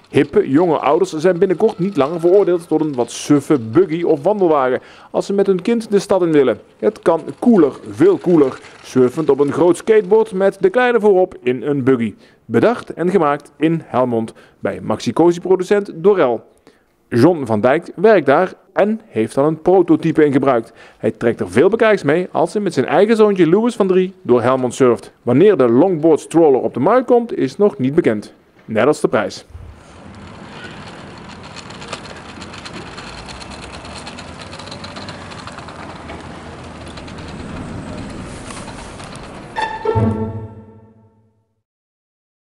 Hippe, jonge ouders zijn binnenkort niet langer veroordeeld tot een wat suffe buggy of wandelwagen als ze met hun kind de stad in willen. Het kan cooler, veel cooler, surfend op een groot skateboard met de kleine voorop in een buggy. Bedacht en gemaakt in Helmond bij Maxi-Cosi-producent Dorel. John van Dijk werkt daar en heeft al een prototype in gebruikt. Hij trekt er veel bekijks mee als hij met zijn eigen zoontje Louis van 3 door Helmond surft. Wanneer de longboard stroller op de markt komt is nog niet bekend. Net als de prijs.